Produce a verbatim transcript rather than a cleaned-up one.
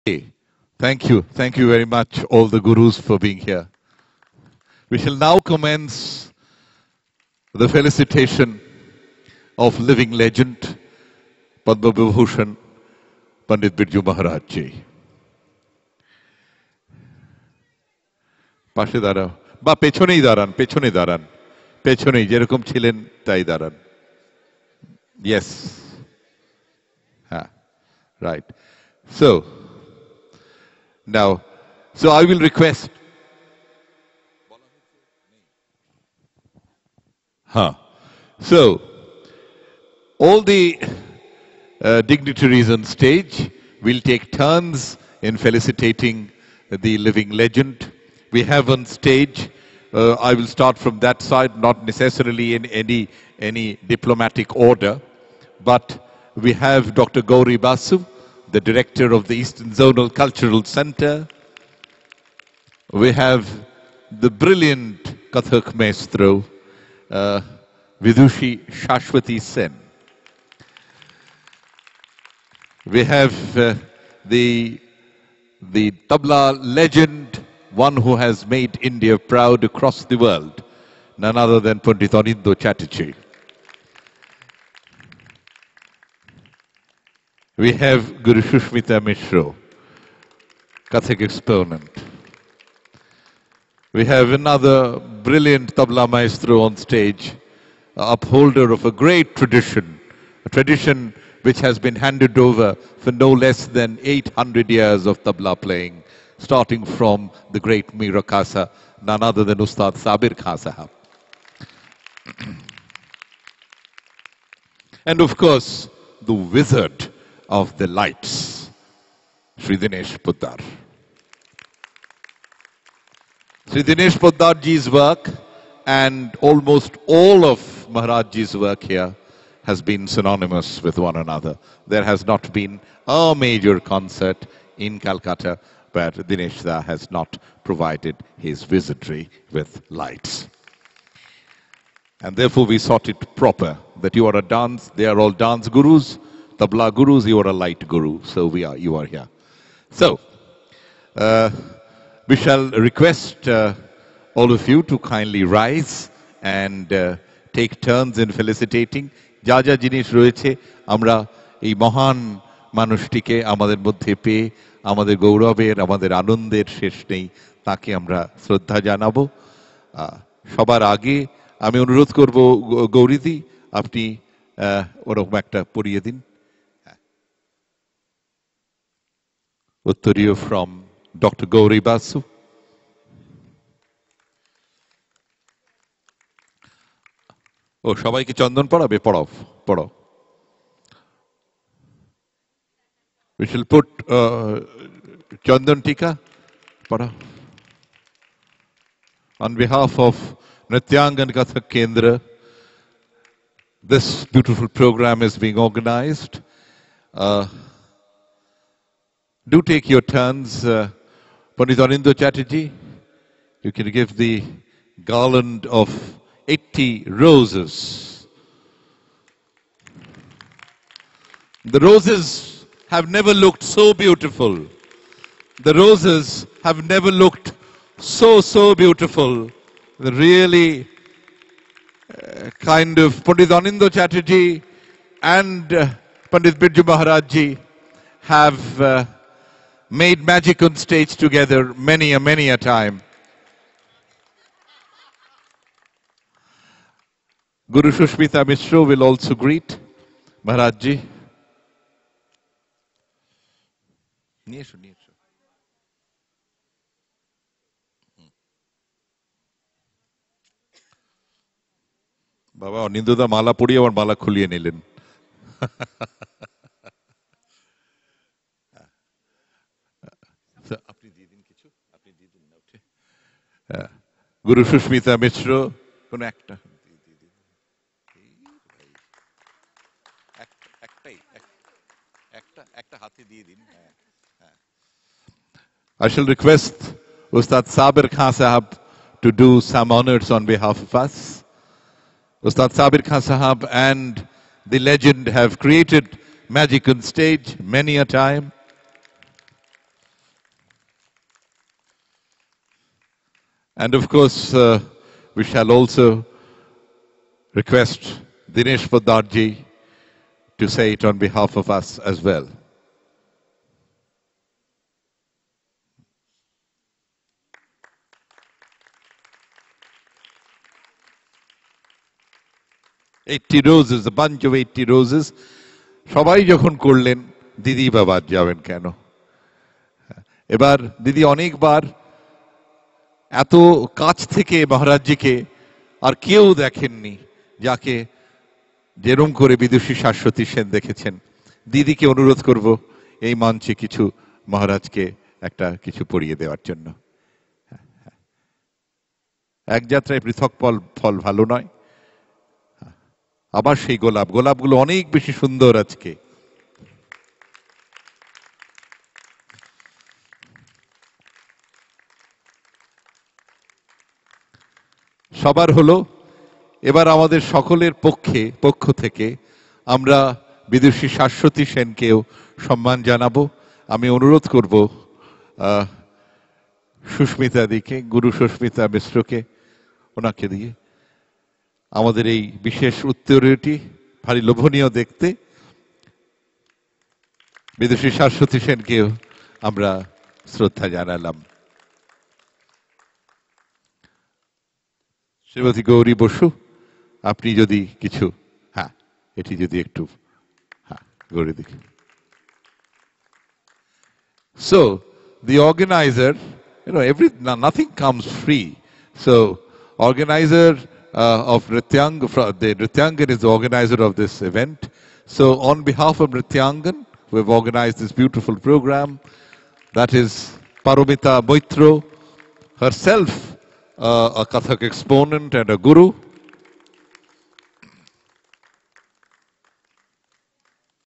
Okay. Thank you. Thank you very much, all the gurus, for being here. We shall now commence the felicitation of living legend, Padma Vibhushan, Pandit Briju Maharaj ji. পাশে দাঁড়াও বা পেছনেই দাঁড়ান পেছনে দাঁড়ান পেছনেই যেরকম ছিলেন তাই দাঁড়ান yes ha right so now so I will request huh so all the uh, dignitaries on stage will take turns in felicitating the living legend. We have on stage, uh, I will start from that side, not necessarily in any, any diplomatic order, but we have Doctor Gauri Basu, the director of the Eastern Zonal Cultural Center. We have the brilliant Kathak maestro, uh, Vidushi Shashwati Sen. We have uh, the, the tabla legend, one who has made India proud across the world, none other than Pandit Chatterjee. We have Guru Shushmita Mishra, Kathak exponent. We have another brilliant tabla maestro on stage, upholder of a great tradition, a tradition which has been handed over for no less than eight hundred years of tabla playing, starting from the great Mira Kasa, none other than Ustad Sabir Khan Sahab. And of course, the wizard of the lights, Sri Dinesh Poddar. Sri Dinesh Poddar ji's work and almost all of Maharaj ji's work here has been synonymous with one another. There has not been a major concert in Calcutta where Dinesh Da has not provided his wizardry with lights. And therefore we sought it proper that you are a dance, they are all dance gurus, tabla gurus, you are a light guru. So we are, you are here. So, uh, we shall request uh, all of you to kindly rise and uh, take turns in felicitating. যা যা জিনিস রয়েছে আমরা এই মহান মানুষটিকে আমাদের মধ্যে পেয়ে আমাদের গৌরবের আমাদের আনন্দের শেষ নেই তাকে আমরা শ্রদ্ধা জানাবো সবার আগে আমি অনুরোধ করব গৌরীদি আপনি ওরকম একটা পড়িয়ে দিন উত্তরীয় ফ্রম ডক্টর গৌরী বাসু ও সবাইকে চন্দন পড়াবে পড়াও পড়াও we shall put uh, Chandan Tika pardon. On behalf of Nrityangan Kathak Kendra, this beautiful program is being organized. Uh, do take your turns. Uh, Pandit Chatterjee, you can give the garland of eighty roses. The roses have never looked so beautiful. The roses have never looked so, so beautiful. The really uh, kind of Pandit Anindo Chatterjee and uh, Pandit Briju Maharaj ji have uh, made magic on stage together many a, many a time. Guru Shushmita Mishra will also greet Maharaj ji. বাবা অনিন্দদা মালা পরিয়ে আমার মালা খুলিয়ে নিলেন আপনি দিয়ে দিন কিছু আপনি দিয়ে দিন না উঠে গুরু সুস্মিতা মিশ্র কোন একটা একটাই একটা একটা হাতে দিয়ে দিন I shall request Ustad Sabir Khan Sahab to do some honors on behalf of us. Ustad Sabir Khan Sahab and the legend have created magic on stage many a time. And of course, uh, we shall also request Dinesh Poddarji to say it on behalf of us as well. eighty roses, a bunch of eighty roses. সবাই যখন করলেন, দিদি বা বাদ যাবেন কেন? এবার দিদি অনেকবার এত কাছ থেকে মহারাজজিকে আর কেউ দেখেননি, যাকে যেরম করে বিদুষী শাশ্বতী সেন দেখেছেন। দিদিকে অনুরোধ করব এই মঞ্চে কিছু মহারাজকে একটা কিছু পড়িয়ে দেওয়ার জন্য। এক যাত্রায় পৃথক ফল ফল ভালো নয়। আবার সেই গোলাপ, গোলাপগুলো অনেক বেশি সুন্দর আজকে। সবার হলো। এবার আমাদের সকলের পক্ষে পক্ষ থেকে আমরা বিদুষী শাশ্বতী সেনকেও সম্মান জানাবো। আমি অনুরোধ করব সুস্মিতা দিকে, গুরু সুস্মিতা মিশ্রকে, ওনাকে দিয়ে আমাদের এই বিশেষ উত্তরীয়টি ভারী লোভনীয় দেখতে। বিদুষী শাশ্বতী সেনকেও আমরা শ্রদ্ধা জানালাম। শ্রীমতী গৌরী বসু, আপনি যদি কিছু, হ্যাঁ এটি যদি একটু, হ্যাঁ গৌরী দিকে। So the organizer, you know, every nothing comes free. So organizer uh, of Nrityang, the Nrityangan is the organizer of this event. So on behalf of Nrityangan, we've organized this beautiful program. That is Paramita Maitra, herself uh, a Kathak exponent and a guru.